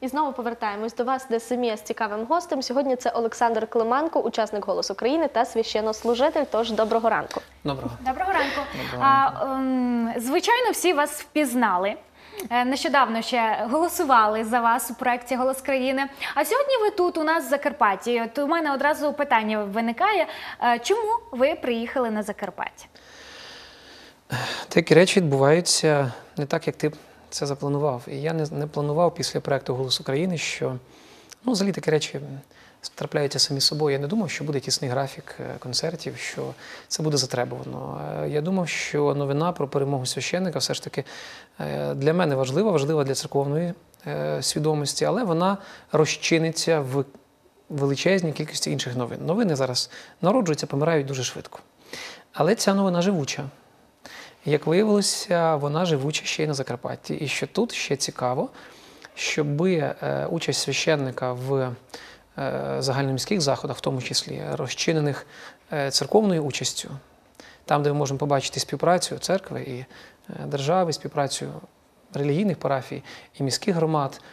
І знову повертаємось до вас, де Семія з цікавим гостем. Сьогодні це Олександр Клименко, учасник «Голосу України» та священнослужитель. Тож, доброго ранку. Доброго. Доброго ранку. Звичайно, всі вас впізнали. Нещодавно ще голосували за вас у проєкті «Голос країни». А сьогодні ви тут, у нас в Закарпатті. От у мене одразу питання виникає, чому ви приїхали на Закарпаття? Такі речі відбуваються не так, як ти це запланував. І я не планував після проєкту «Голос України», що, взагалі такі речі трапляються самі собою. Я не думав, що буде тісний графік концертів, що це буде затребувано. Я думав, що новина про перемогу священника все ж таки для мене важлива для церковної свідомості, але вона розчиниться в величезній кількості інших новин. Новини зараз народжуються, помирають дуже швидко. Але ця новина живуча. Як виявилося, вона живуча ще й на Закарпатті. І що тут ще цікаво, щоб участь священника в загальноміських заходах, в тому числі розчинених церковною участю, там, де ми можемо побачити співпрацю церкви і держави, співпрацю релігійних парафій і міських громад.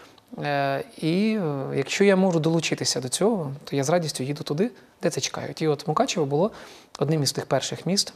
І якщо я можу долучитися до цього, то я з радістю їду туди, де це чекають. І от Мукачево було одним із тих перших міст,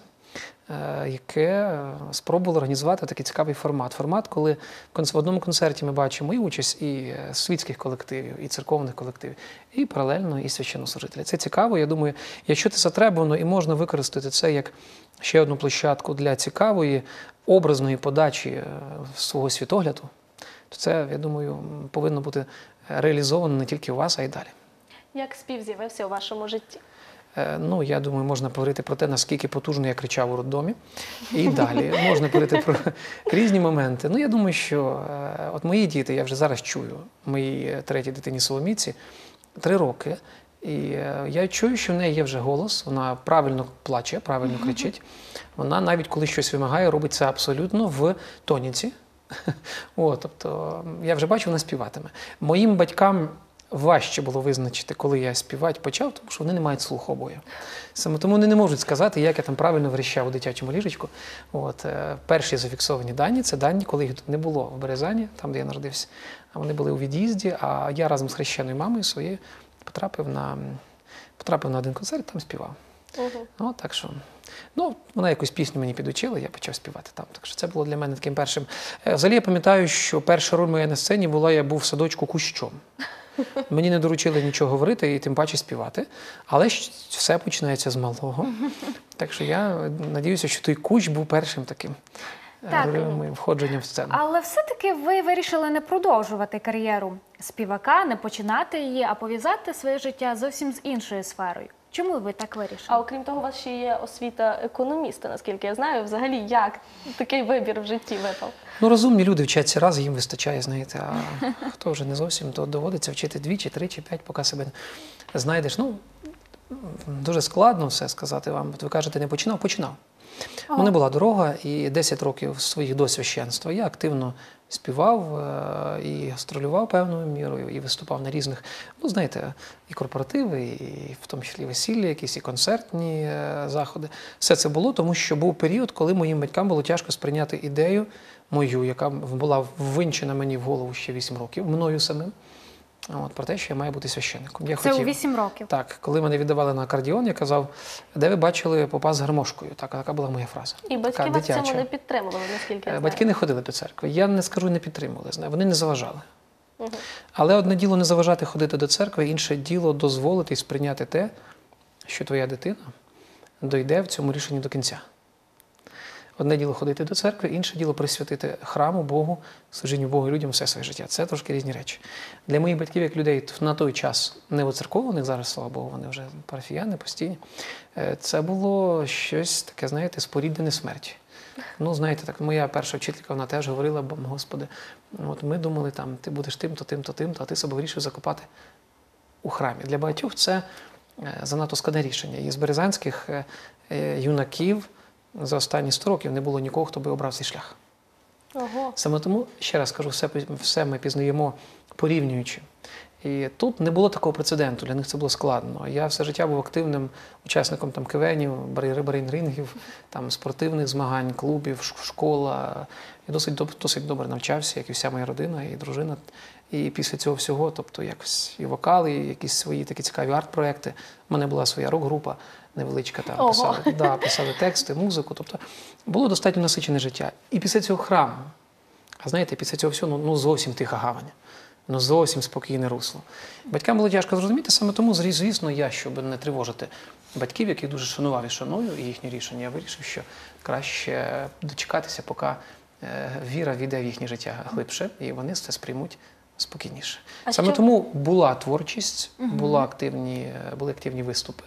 яке спробувало організувати такий цікавий формат. Формат, коли в одному концерті ми бачимо і участь і світських колективів, і церковних колективів, і паралельно і священнослужителів. Це цікаво. Я думаю, якщо це затребувано і можна використати це як ще одну площадку для цікавої, образної подачі свого світогляду, то це, я думаю, повинно бути реалізовано не тільки у вас, а й далі. Як спів з'явився у вашому житті? Я думаю, можна говорити про те, наскільки потужно я кричав у роддомі. І далі можна говорити про різні моменти. Я думаю, що от мої діти, я вже зараз чую, моїй третій дитині Соломійці, 3 роки. І я чую, що в неї є вже голос, вона правильно плаче, правильно кричить. Вона навіть коли щось вимагає, робить це абсолютно в тоніці. Тобто я вже бачу, вона співатиме. Моїм батькам важче було визначити, коли я співати почав, тому що вони не мають слуху обоє. Саме тому вони не можуть сказати, як я там правильно верещав у дитячому ліжечку. Перші зафіксовані дані – це дані, коли їх не було в Березані, там, де я народився, а вони були у від'їзді, а я разом з хрещеною мамою своєю потрапив на один концерт, там співав. Так що, вона якусь пісню мені підучила, я почав співати там. Так що це було для мене таким першим. Взагалі я пам'ятаю, що перша роль моя на сцені була, я був в садочку кущом. Мені не доручили нічого говорити і тим паче співати, але все починається з малого. Так що я надіюся, що той кущ був першим таким моїм входженням в сцену. Але все-таки ви вирішили не продовжувати кар'єру співака, не починати її, а пов'язати своє життя зовсім з іншою сферою. Чому ви так вирішили? А окрім того, у вас ще є освіта економіста, наскільки я знаю. Взагалі, як такий вибір в житті випав? Розумні люди вчаться раз, їм вистачає, знаєте, а хто вже не зовсім, то доводиться вчити 2, 3, 5, поки себе знайдеш. Дуже складно все сказати вам. От ви кажете, не починав? Починав. У мене була дорога, і 10 років своїх до священства я активно співав і гастролював певною мірою, і виступав на різних, і корпоративи, і в тому числі весілля, якісь і концертні заходи. Все це було, тому що був період, коли моїм батькам було тяжко сприйняти ідею мою, яка була ввинчена мені в голову ще 8 років, мною самим. Про те, що я маю бути священником. Це у 8 років? Так. Коли мене віддавали на акордеон, я казав, де ви бачили попа з гармошкою? Така була моя фраза. І батьки вас в цьому не підтримували, наскільки я знаю? Батьки не ходили до церкви. Я не скажу, не підтримували. Вони не заважали. Але одне діло не заважати ходити до церкви, інше діло дозволити і сприйняти те, що твоя дитина дойде в цьому рішенні до кінця. Одне діло ходити до церкви, інше діло присвятити храму, Богу, служінню Богу і людям все своє життя. Це трошки різні речі. Для моїх батьків, як людей на той час не оцеркованих, зараз, слава Богу, вони вже парафіяни постійні, це було щось таке, споріднене смерті. Моя перша вчителька, вона теж говорила, Господи, ми думали, ти будеш тим-то, тим-то, тим-то, а ти себе вирішив закопати у храмі. Для багатьох це занадто складне рішення. І з березанських юнаків за останні 100 років не було нікого, хто би обрав цей шлях. Саме тому, ще раз кажу, все ми пізнаємо порівнюючи. І тут не було такого прецеденту, для них це було складно. Я все життя був активним учасником КВНів, брейн-рингів, спортивних змагань, клубів, школа. Я досить добре навчався, як і вся моя родина і дружина. І після цього всього, тобто якось і вокали, і якісь свої такі цікаві арт-проекти. У мене була своя рок-група невеличка, там писали тексти, музику. Тобто було достатньо насичене життя. І після цього храму, а знаєте, після цього всього ну зовсім тиха гавань. Ну, зовсім спокійне русло. Батькам було тяжко зрозуміти, саме тому, звісно, я, щоб не тривожити батьків, яких дуже шанував і шаную, і їхні рішення, я вирішив, що краще дочекатися, поки віра війде в їхнє життя глибше, і вони це сприймуть спокійніше. Саме тому була творчість, були активні виступи.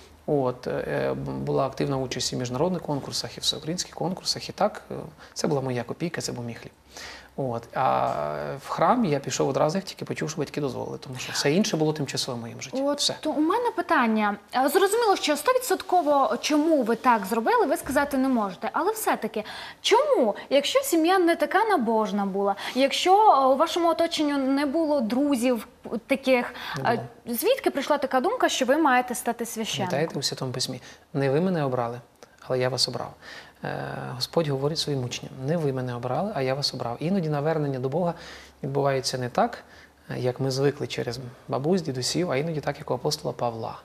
Була активна участь і в міжнародних конкурсах, і в всеукраїнських конкурсах. І так, це була моя копійка, це був мій хліб. А в храм я пішов одразу, як тільки почув, що батьки дозволили, тому що все інше було тимчасово в моєму житті. Все. У мене питання. Зрозуміло, що 100% чому ви так зробили, ви сказати не можете. Але все-таки, чому? Якщо сім'я не така набожна була, якщо у вашому оточенню не було друзів таких, звідки прийшла така думка, що ви маєте стати священником? Пам'ятаєте у Святому Письмі? Не ви мене обрали, але я вас обрав. Господь говорить своїм учням: не ви мене обрали, а я вас обрав. Іноді навернення до Бога відбувається не так, як ми звикли через бабусь, дідусів, а іноді так, як у апостола Павла.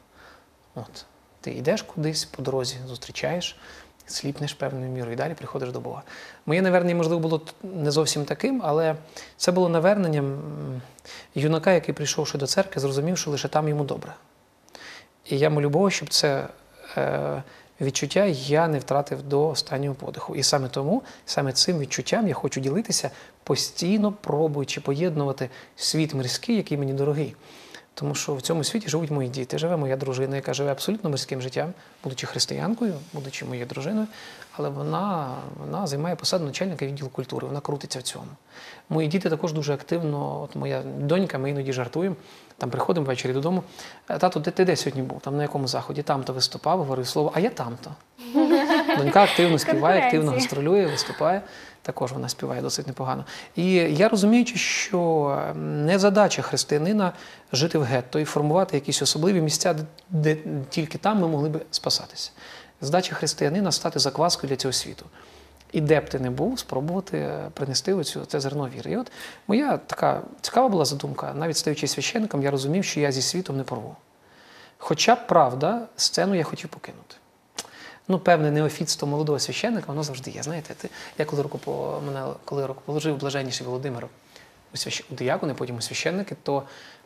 Ти йдеш кудись по дорозі, зустрічаєш, сліпнеш певною мірою і далі приходиш до Бога. Моє навернення, можливо, було не зовсім таким, але це було наверненням юнака, який, прийшовши до церкви, зрозумів, що лише там йому добре. І я молю Бога, щоб це відчуття я не втратив до останнього подиху. І саме тому, саме цим відчуттям я хочу ділитися, постійно пробуючи поєднувати світ мирський, який мені дорогий. Тому що в цьому світі живуть мої діти, живе моя дружина, яка живе абсолютно мирським життям, будучи християнкою, будучи моєю дружиною, але вона займає посаду начальника відділу культури, вона крутиться в цьому. Мої діти також дуже активно, моя донька, ми іноді жартуємо, там приходимо ввечері додому: тато, ти де сьогодні був? Там на якому заході? Там-то виступав, говорив слово, а я там-то. Донька активно співає, активно гастролює, виступає. Також вона співає досить непогано. І я розуміючи, що не задача християнина жити в гетто і формувати якісь особливі місця, де тільки там ми могли б спасатися. Задача християнина – стати закваскою для цього світу. І де б ти не був, спробувати принести це зерно віри. І от моя така цікава була задумка. Навіть стаючи священником, я розумів, що я зі світом не порву. Хоча б, правда, сцену я хотів покинути. Певне неофітство молодого священника, воно завжди є. Знаєте, я коли рукоположив блаженніший Володимир у диякони, потім у священники, то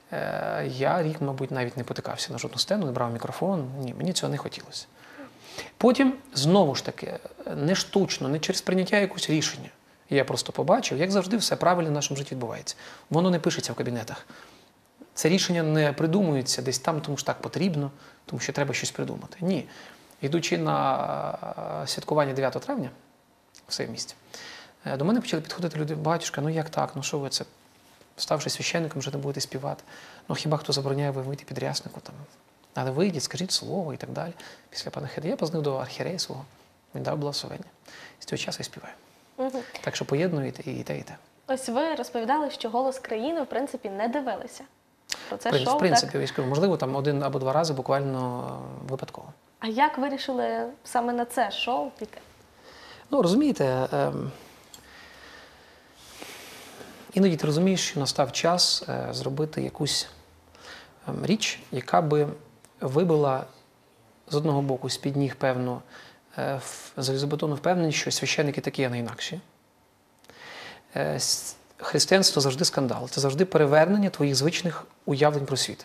я рік, мабуть, навіть не потикався на жодну сцену, не брав мікрофон. Ні, мені цього не хотілося. Потім, знову ж таки, не штучно, не через прийняття якогось рішення. Я просто побачив, як завжди, все правильно в нашому житті відбувається. Воно не пишеться в кабінетах. Це рішення не придумується десь там, тому що так потрібно, тому що треба щось придумати. Ні. Йдучи на святкування 9 травня в своєму місті, до мене почали підходити люди: батюшка, як так, що ви це, ставши священником, вже не будете співати? Хіба хто забороняє вийти під ряснику там? Але вийдіть, скажіть слово і так далі. Після панахиди я познав до архієрея свого, він дав благословення. З цього часу я співаю. Так що поєднуєте і те, і те. Ось ви розповідали, що «Голос країни» в принципі не дивилися. В принципі, військово. Можливо, там 1 або 2 рази буквально випадково. А як вирішили саме на це шоу піти? Розумієте, іноді ти розумієш, що настав час зробити якусь річ, яка би вибила з одного боку з-під ніг певну залізобетонну впевненість, що священники такі, а не інакші. Християнство завжди скандал, це завжди перевернення твоїх звичних уявлень про світ.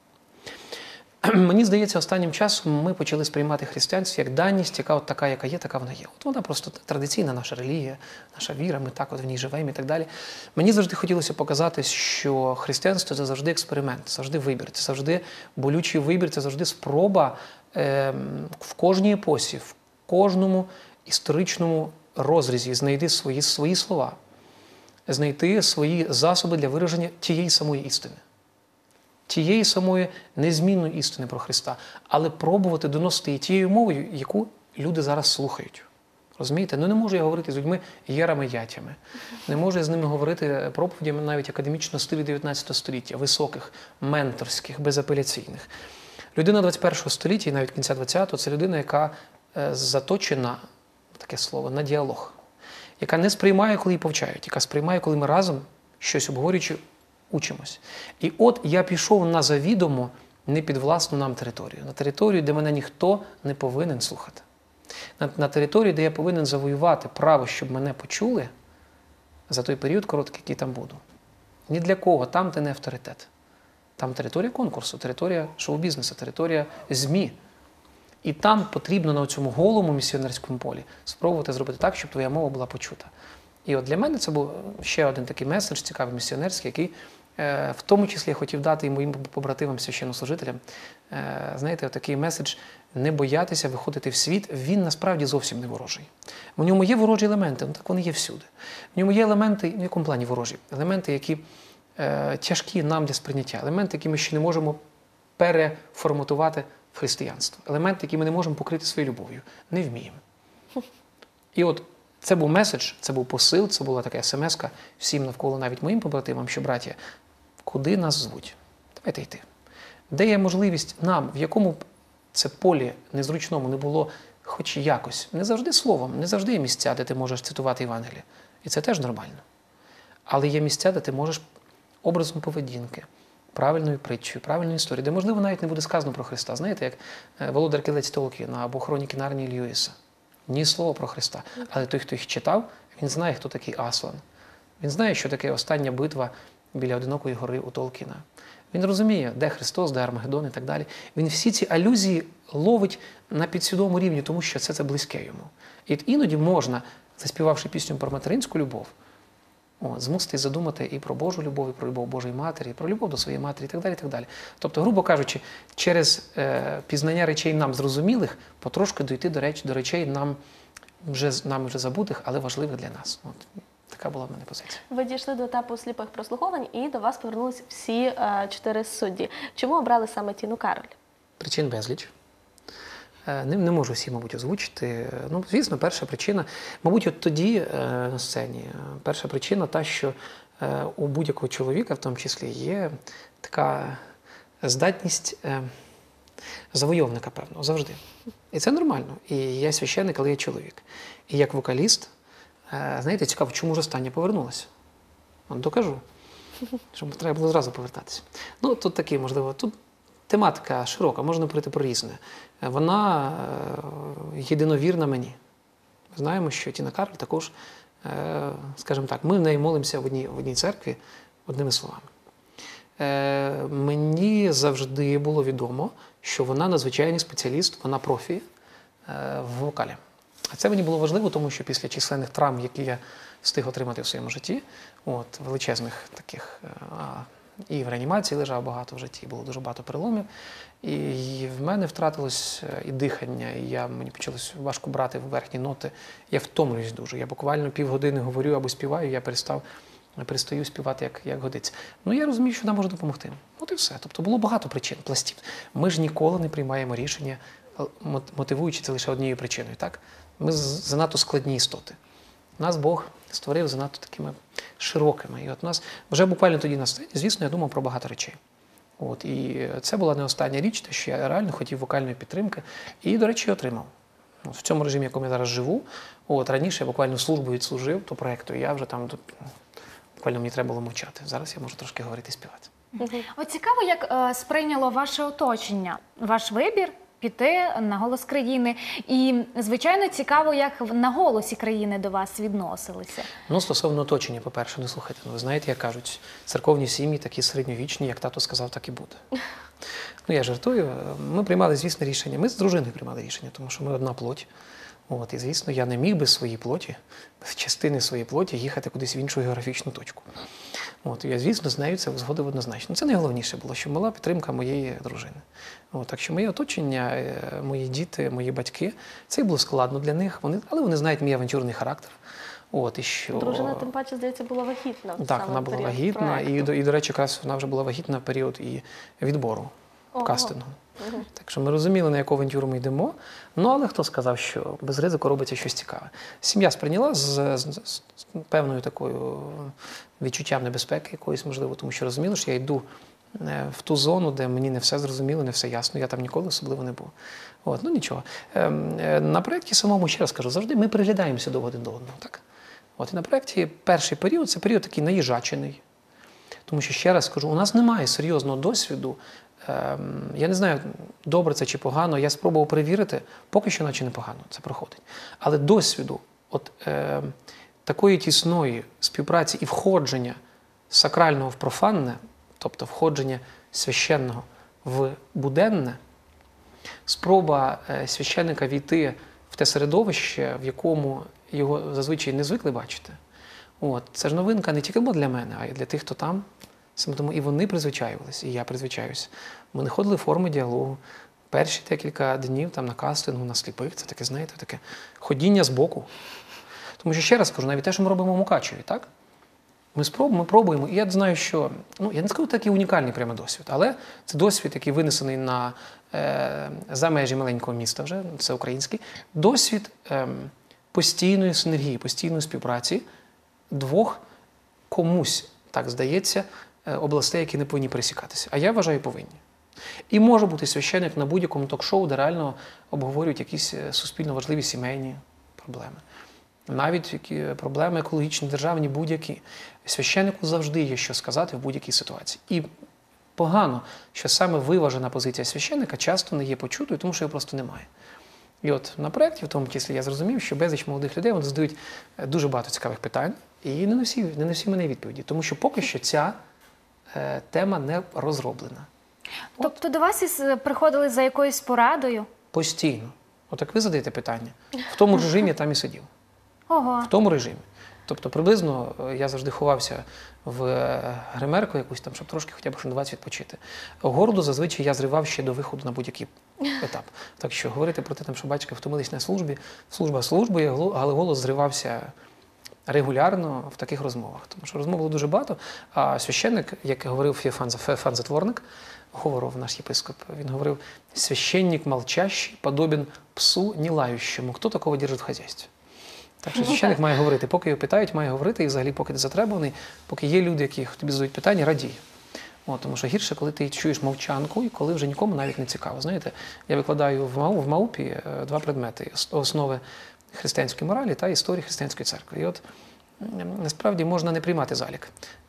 Мені здається, останнім часом ми почали сприймати християнство як даність, яка от така, яка є, така вона є. От вона просто традиційна наша релігія, наша віра, ми так от в ній живемо і так далі. Мені завжди хотілося показати, що християнство – це завжди експеримент, завжди вибір, це завжди болючий вибір, це завжди спроба в кожній епосі, в кожному історичному розрізі знайти свої слова, знайти свої засоби для вираження тієї самої істини. Тієї самої незмінної істини про Христа, але пробувати доносити її тією мовою, яку люди зараз слухають. Розумієте? Не можу я говорити з людьми єрами-ятями. Не можу я з ними говорити проповідями навіть академічного стилю 19 століття, високих, менторських, безапеляційних. Людина 21 століття і навіть кінця 20-го – це людина, яка заточена, таке слово, на діалог. Яка не сприймає, коли її повчають, яка сприймає, коли ми разом, щось обговорюючи, учимось. І от я пішов на завідомо не під власну нам територію, на територію, де мене ніхто не повинен слухати. На територію, де я повинен завоювати право, щоб мене почули за той період короткий, який там буду. Ні для кого, там ти не авторитет. Там територія конкурсу, територія шоу-бізнесу, територія ЗМІ. І там потрібно на цьому голому місіонерському полі спробувати зробити так, щоб твоя мова була почута. І от для мене це був ще один такий меседж, цікавий місіонерський, який в тому числі я хотів дати і моїм побратимам, священнослужителям. Знаєте, такий меседж – не боятися виходити в світ, він насправді зовсім не ворожий. В ньому є ворожі елементи, так вони є всюди. В ньому є елементи, в якому плані ворожі? Елементи, які тяжкі нам для сприйняття, елементи, які ми ще не можемо переформатувати в християнство, елементи, які ми не можемо покрити своєю любов'ю, не вміємо. І от це був меседж, це був посил, це була така смс-ка всім навколо, навіть моїм побратимам, що, браття, куди нас звуть? Давайте йти. Де є можливість нам, в якому б це полі незручному не було хоч якось, не завжди словом, не завжди є місця, де ти можеш цитувати Євангеліє. І це теж нормально. Але є місця, де ти можеш образом поведінки, правильною притчею, правильною історією, де, можливо, навіть не буде сказано про Христа. Знаєте, як Володар Кілець Толкіна або Хроніки Нарнії Льюіса. Ні слова про Христа. Але той, хто їх читав, він знає, хто такий Аслан. Він знає, що таке остання битва біля Одинокої гори у Толкіна. Він розуміє, де Христос, де Армагеддон і так далі. Він всі ці алюзії ловить на підсвідомому рівні, тому що це близьке йому. І іноді можна, заспівавши пісню про материнську любов, змусити задумати і про Божу любов, і про любов Божої Матері, і про любов до своєї матері, і так далі, і так далі. Тобто, грубо кажучи, через пізнання речей нам зрозумілих, потрошки дійти до речей нам вже забутих, але важливих для нас. От, така була в мене позиція. Ви дійшли до етапу сліпих прослуховувань і до вас повернулись всі 4 судді. Чому обрали саме Тіну Кароль? Причин безліч. Не можу всі, мабуть, озвучити. Ну, звісно, перша причина, мабуть, от тоді на сцені, перша причина та, що у будь-якого чоловіка, в тому числі, є така здатність завойовника, певно, завжди. І це нормально. І я священник, але я чоловік. І як вокаліст, знаєте, цікаво, чому ж остання повернулася? От докажу, щоб треба було зразу повертатися. Ну, тут такі, можливо, тут тематика широка, можна говорити про різне. Вона єдиновірна мені. Знаємо, що Тіна Кароль також, скажімо так, ми в неї молимося в одній церкві одними словами. Мені завжди було відомо, що вона надзвичайний спеціаліст, вона профі в вокалі. А це мені було важливо, тому що після численних травм, які я встиг отримати в своєму житті, величезних таких, і в реанімації лежав багато в житті, було дуже багато переломів, і в мене втратилось і дихання, і мені почалось важко брати верхні ноти. Я втомлююсь дуже, я буквально півгодини говорю або співаю, я перестаю співати, як годиться. Ну, я розумію, що нам може допомогти. От і все. Тобто було багато причин, пластів. Ми ж ніколи не приймаємо рішення, мотивуючи це лише однією причиною, так? Ми занадто складні істоти. Нас Бог створив занадто такими широкими. І от нас вже буквально тоді на сцені, звісно, я думав про багато речей. От, і це була не остання річ, те, що я реально хотів вокальної підтримки. І, до речі, отримав. От, в цьому режимі, в якому я зараз живу, раніше я буквально службу відслужив до проєкту, і я вже там, буквально мені треба було мовчати. Зараз я можу трошки говорити і співати. От цікаво, як сприйняло ваше оточення, ваш вибір піти на «Голос країни». І, звичайно, цікаво, як на «Голосі країни» до вас відносилися. Ну, стосовно оточення, по-перше, не слухайте. Ви знаєте, як кажуть, церковні сім'ї такі середньовічні, як тато сказав, так і буде. Ну, я жартую. Ми приймали, звісно, рішення. Ми з дружиною приймали рішення, тому що ми одна плоть. І, звісно, я не міг без своєї плоті, без частини своєї плоті їхати кудись в іншу географічну точку. Я, звісно, з нею це згодив однозначно. Це найголовніше було, що була підтримка моєї дружини. Так що моє оточення, мої діти, мої батьки, це було складно для них, але вони знають мій авантюрний характер. Дружина, тим паче, здається, була вагітна. Так, вона була вагітна, і, до речі, якраз вона вже була вагітна в період і відбору, кастингу. Так що ми розуміли, на яку авантюру ми йдемо, але хто сказав, що без ризику робиться щось цікаве. Сім'я сприйняла з певною такою відчуттям небезпеки якоїсь, можливо, тому що розуміли, що я йду в ту зону, де мені не все зрозуміло, не все ясно, я там ніколи особливо не був. Ну нічого. На проєкті самому, ще раз кажу, завжди ми приглядаємося один до одного. Так? І на проєкті перший період – це період такий наїжачений. Тому що, ще раз скажу, у нас немає серйозного досвіду. Я не знаю, добре це чи погано, я спробував перевірити, поки що наче непогано це проходить. Але досвіду такої тісної співпраці і входження сакрального в профанне, тобто входження священного в буденне, спроба священника війти в те середовище, в якому його зазвичай не звикли бачити. Це ж новинка не тільки для мене, а й для тих, хто там. Саме тому і вони призвичаювалися, і я призвичаюся. Ми не ходили в форми діалогу. Перші декілька днів там на кастингу, на сліпих, це таке, знаєте, таке ходіння збоку. Тому що, ще раз кажу, навіть те, що ми робимо в Мукачеві, так? Ми пробуємо, і я знаю, що, я не скажу такий унікальний прямо досвід, але це досвід, який винесений за межі маленького міста вже, це український, досвід постійної синергії, постійної співпраці двох комусь, так здається, областей, які не повинні пересікатися. А я вважаю, повинні. І може бути священник на будь-якому ток-шоу, де реально обговорюють якісь суспільно важливі сімейні проблеми. Навіть які проблеми екологічні, державні, будь-які. Священнику завжди є що сказати в будь-якій ситуації. І погано, що саме виважена позиція священника часто не є почутою, тому що його просто немає. І на проєкті, в тому числі, я зрозумів, що безліч молодих людей вони задають дуже багато цікавих питань, і не на всі мене відповіді, тому що поки що ця тема не розроблена. Тобто до вас приходили за якоюсь порадою? Постійно. Отак ви задаєте питання. В тому режимі там і сидів. Ого. В тому режимі. Тобто приблизно я завжди ховався в гримерку якусь там, щоб трошки хоча б на 20 відпочити. Городу зазвичай я зривав ще до виходу на будь-який етап. Так що говорити про те, що батьки втомились на службі, служба службою, але голос зривався регулярно в таких розмовах. Тому що розмов було дуже багато, а священник, як говорив Феофан Затворник, говорив наш єпископ, він говорив: «Священник молчащий подобен псу не лающему. Хто такого держить в хазяйстві?» Так що священник має говорити. Поки його питають, має говорити, і взагалі поки ти затребуваний, поки є люди, які тобі задають питання, радій. Тому що гірше, коли ти чуєш мовчанку і коли вже нікому навіть не цікаво. Знаєте, я викладаю в МАУПі 2 предмети – основи християнської моралі та історії християнської церкви. І насправді можна не приймати залік.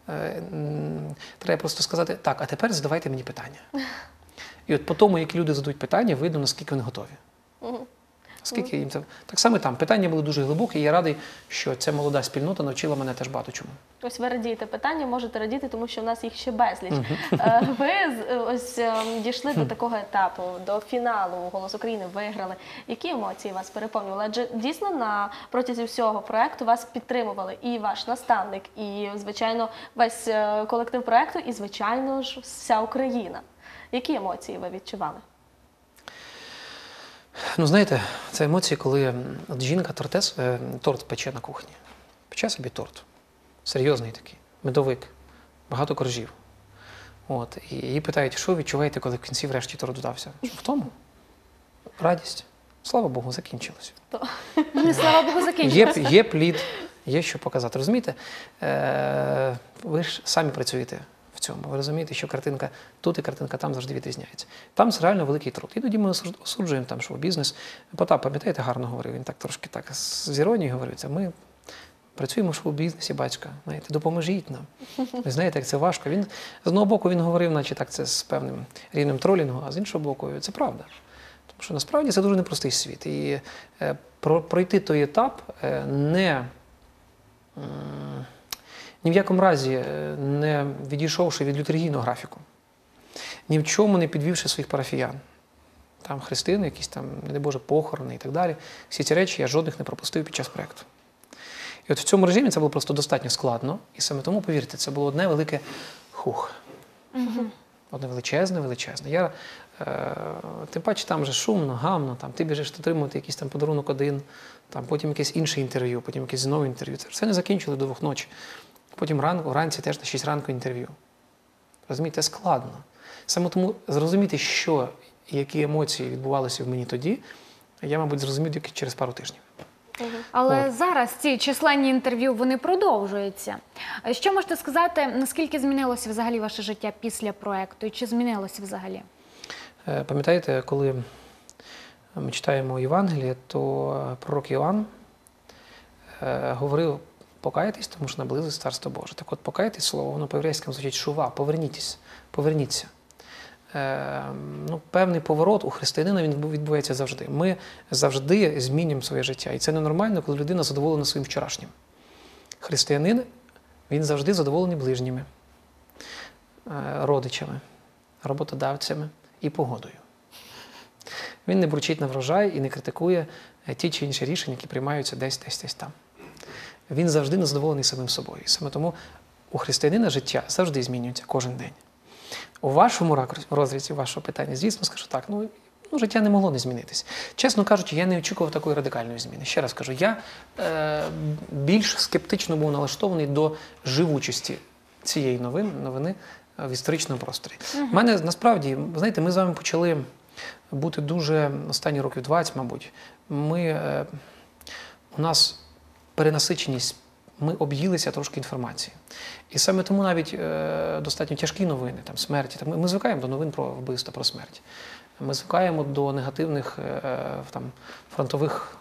Треба просто сказати: так, а тепер задавайте мені питання. І по тому, як люди задають питання, видно, наскільки вони готові. Скільки їм це... Так само там. Питання були дуже глибокі, і я радий, що ця молода спільнота навчила мене теж багато чому. Ось ви радієте питання, можете радіти, тому що в нас їх ще безліч. Ви дійшли до такого етапу, до фіналу «Голос України», виграли. Які емоції вас переповнювали? Адже дійсно на протязі всього проєкту вас підтримували і ваш наставник, і, звичайно, весь колектив проєкту, і, звичайно ж, вся Україна. Які емоції ви відчували? Знаєте, це емоції, коли жінка торт пече на кухні. Пече собі торт. Серйозний такий, медовик, багато коржів. І її питають: що відчуваєте, коли в кінці врешті торт вдався? В тому? Радість. Слава Богу, закінчилося. Слава Богу, закінчилося. Є плід, є що показати. Розумієте? Ви ж самі працюєте в цьому. Ви розумієте, що картинка тут і картинка там завжди відрізняється. Там це реально великий труд. Іноді ми осуджуємо там шоу-бізнес. Потап, пам'ятаєте, гарно говорив, він так трошки з іронією говорив: ми працюємо в шоу-бізнесі, батька, знаєте, допоможіть нам. Ви знаєте, як це важко. Він, з одного боку, він говорив, наче так це з певним рівнем тролінгу, а з іншого боку, це правда. Тому що насправді це дуже непростий світ. І пройти той етап, ні в якому разі не відійшовши від літургійного графіку, ні в чому не підвівши своїх парафіян. Там хрестини, якісь там, не дай Боже, похорони і так далі. Всі ці речі я жодних не пропустив під час проєкту. І в цьому режимі це було просто достатньо складно. І саме тому, повірте, це було одне велике хух. Одне величезне. Тим паче там вже шумно, гамно, ти біжиш отримувати якийсь там подарунок один, потім якесь інше інтерв'ю, потім якесь знову інтерв'ю. Це все не закінчили до 2 ночі. Потім вранці теж на 6 ранку інтерв'ю. Розумієте, складно. Саме тому зрозуміти, які емоції відбувалися в мені тоді, я, мабуть, зрозумів тільки через пару тижнів. Але зараз ці численні інтерв'ю, вони продовжуються. Що можете сказати, наскільки змінилося взагалі ваше життя після проєкту? І чи змінилося взагалі? Пам'ятаєте, коли ми читаємо Євангеліє, то пророк Іоанн говорив покаєтесь, тому що наблизиться Царство Боже. Так от покаєтесь, слово, воно по-єврейському звучить шува, поверніться, поверніться. Певний поворот у християнина він відбувається завжди. Ми завжди змінюємо своє життя. І це ненормально, коли людина задоволена своїм вчорашнім. Християнин, він завжди задоволений ближніми, родичами, роботодавцями і погодою. Він не бурчить на врожай і не критикує ті чи інші рішення, які приймаються десь там. Він завжди незадоволений самим собою. І саме тому у християнина життя завжди змінюється кожен день. У вашому розрізі вашого питання, звісно, скажу так, життя не могло не змінитися. Чесно кажучи, я не очікував такої радикальної зміни. Ще раз кажу, я більш скептично був налаштований до живучості цієї новини в історичному просторі. У мене, насправді, знаєте, ми з вами почали бути дуже, останні років 20, мабуть, у нас перенасиченість, ми об'їлися трошки інформації. І саме тому навіть достатньо тяжкі новини, там, смерті. Ми звикаємо до новин про вбивства, про смерть. Ми звикаємо до негативних фронтових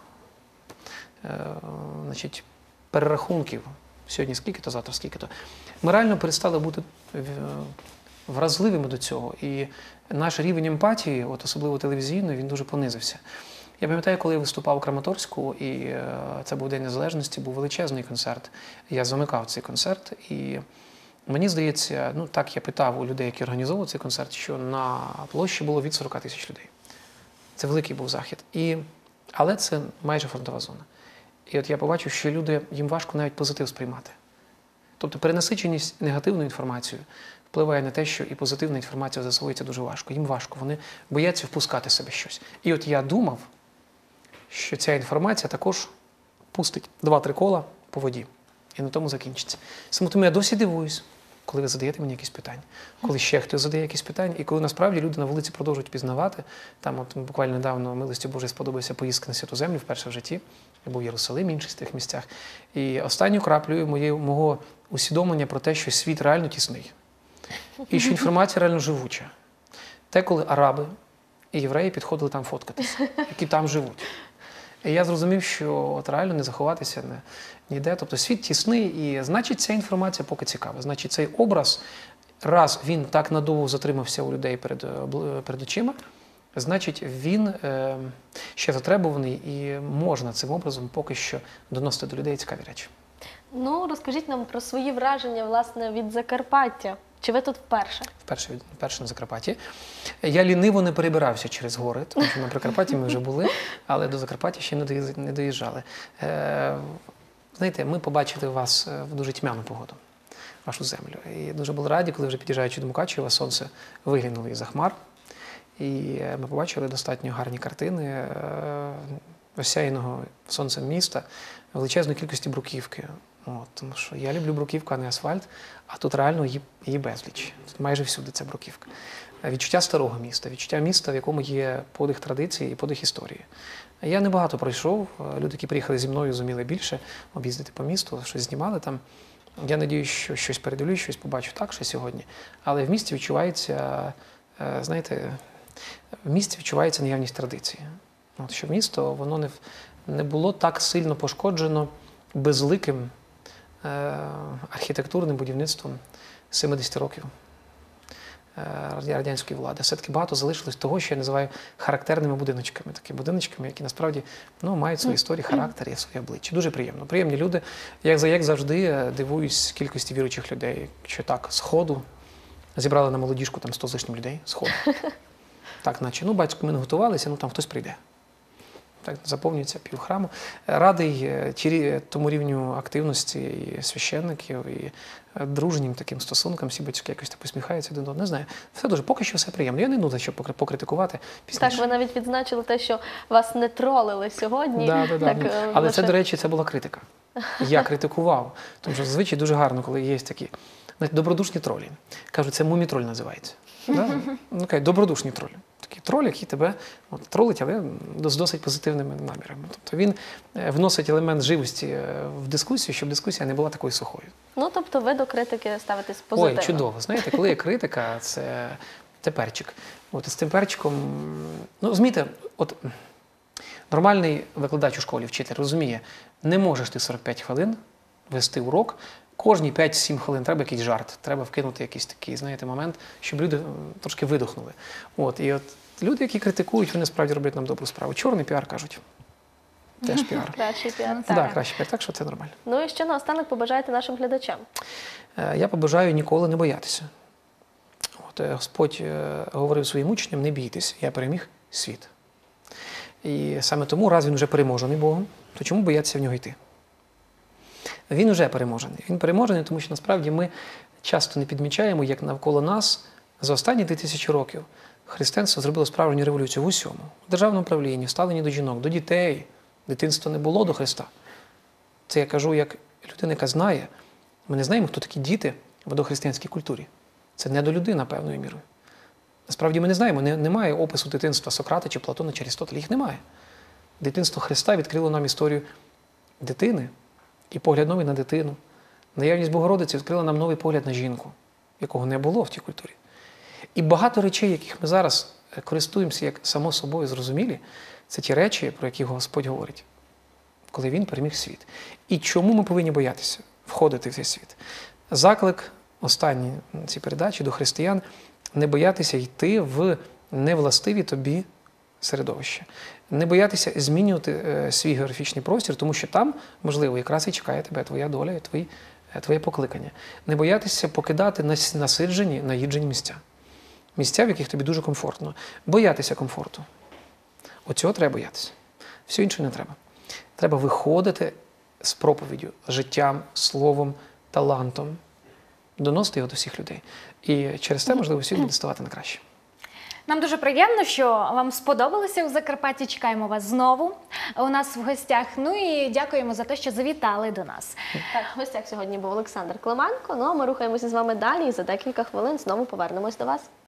перерахунків. Сьогодні скільки-то, завтра скільки-то. Ми реально перестали бути вразливими до цього. І наш рівень емпатії, особливо телевізійної, він дуже понизився. Я пам'ятаю, коли я виступав у Краматорську, і це був День Незалежності, був величезний концерт. Я замикав цей концерт, і мені здається, так я питав у людей, які організовували цей концерт, що на площі було від 40 тисяч людей. Це великий був захід. Але це майже фронтова зона. І от я побачив, що люди, їм важко навіть позитив сприймати. Тобто перенасиченість негативною інформацією впливає на те, що і позитивна інформація засвоюється дуже важко. Їм важко, вони бояться впускати в себе щось. І от я думав, що ця інформація також пустить 2-3 кола по воді. І на тому закінчиться. Саме тому я досі дивуюсь, коли ви задаєте мені якісь питання, коли ще хтось задає якісь питання, і коли насправді люди на вулиці продовжують пізнавати. Там буквально недавно, милості Божої, сподобався поїздка на Святу Землю вперше в житті. Я був в Єрусалимі, інших з тих місцях. І останню краплею мого усвідомлення про те, що світ реально тісний. І що інформація реально живуча. Те, коли араби і євреї підходили там фоткатися, які там живуть. І я зрозумів, що реально не заховатися ніде. Тобто світ тісний, і значить ця інформація поки цікава. Значить цей образ, раз він так надовго затримався у людей перед очима, значить він ще затребуваний і можна цим образом поки що доносити до людей цікаві речі. Розкажіть нам про свої враження, власне, від Закарпаття. Чи ви тут вперше? Вперше на Закарпатті. Я ліниво не перебирався через гори, тому що на Прикарпатті ми вже були, але до Закарпаття ще не доїжджали. Знаєте, ми побачили вас в дуже тьмяну погоду, вашу землю. І дуже були раді, коли вже під'їжджаючи до Мукачева, сонце виглянуло із-за хмар. І ми побачили достатньо гарні картини осяяного сонцем міста, величезної кількості бруківки. Тому що я люблю бруківку, а не асфальт, а тут реально її безліч. Тут майже всюди ця бруківка. Відчуття старого міста, відчуття міста, в якому є подих традиції і подих історії. Я небагато пройшов, люди, які приїхали зі мною, зуміли більше об'їздити по місту, щось знімали там. Я сподіваюся, що щось передивлюсь, щось побачу так ще сьогодні. Але в місті відчувається, знаєте, в місті відчувається наявність традиції. Що місто, воно не було так сильно пошкоджено безликим архітектурним будівництвом 70 років радянської влади. Все-таки багато залишилось того, що я називаю характерними будиночками. Такими будиночками, які насправді мають свої історії, характер і своє обличчя. Дуже приємно. Приємні люди. Як завжди, дивуюсь кількості віруючих людей. Що так, з ходу зібрали на молодіжку там 100 з лишнім людей. З ходу. Так, наче, батько, ми не готувалися, там хтось прийде. Так, заповнюється півхраму. Радий тому рівню активності і священників, і дружнім таким стосункам. Всі батьки якось так посміхаються один до одного. Не знаю. Поки що все приємно. Я не йду за що покритикувати пізніше. Так, ви навіть відзначили те, що вас не тролили сьогодні. Так. Але це, до речі, це була критика. Я критикував. Тому що зазвичай дуже гарно, коли є такі добродушні тролі. Кажуть, це мумітроль називається. Добродушні тролі. Такий троль, який тебе тролить, але з досить позитивними намірами. Тобто він вносить елемент живості в дискусію, щоб дискусія не була такою сухою. Тобто ви до критики ставитесь позитивно. Ой, чудово. Знаєте, коли є критика, це перчик. З цим перчиком, розумієте, нормальний викладач у школі, вчитель, розуміє, не можеш ти 45 хвилин вести урок, кожні 5-7 хвилин треба якийсь жарт, треба вкинути якийсь такий, знаєте, момент, щоб люди трошки видохнули. І от люди, які критикують, вони справді роблять нам добру справу. Чорний піар, кажуть. Теж піар. Кращий піар. Ну, Так. Так, краще піар, так що це нормально. Ну і що наостанок побажаєте нашим глядачам? Я побажаю ніколи не боятися. Господь говорив своїм учням: не бійтесь, я переміг світ. І саме тому, раз він вже переможений Богом, то чому боятися в нього йти? Він вже переможений. Він переможений, тому що насправді ми часто не підмічаємо, як навколо нас за останні 2000 років християнство зробило справжню революцію в усьому. В державному управлінні, в ставленні до жінок, до дітей. Дитинства не було до Христа. Це я кажу як людина, яка знає. Ми не знаємо, хто такі діти в дохристиянській культурі. Це недолюдина певною мірою. Насправді ми не знаємо, немає опису дитинства Сократа, чи Платона, чи Арістотеля. Їх немає. Дитинство Христа відкрило нам історію дитини і погляд новий на дитину. Наявність Богородиці відкрила нам новий погляд на жінку, якого не було в тій культурі. І багато речей, яких ми зараз користуємося як само собою зрозумілі, це ті речі, про які Господь говорить, коли Він переміг світ. І чому ми повинні боятися входити в цей світ? Заклик останній цій передачі до християн – не боятися йти в невластиві тобі середовище. Не боятися змінювати свій географічний простір, тому що там, можливо, якраз і чекає тебе твоя доля, твоє покликання. Не боятися покидати насиджені, наїджені місця. Місця, в яких тобі дуже комфортно. Боятися комфорту. Оцього треба боятися. Все інше не треба. Треба виходити з проповіддю, життям, словом, талантом, доносити його до всіх людей. І через це, можливо, всі буде ставати на краще. Нам дуже приємно, що вам сподобалося у Закарпатті. Чекаємо вас знову у нас в гостях. Ну і дякуємо за те, що завітали до нас. Так, в гостях сьогодні був Олександр Клименко. Ну а ми рухаємося з вами далі і за декілька хвилин знову повернемось до вас.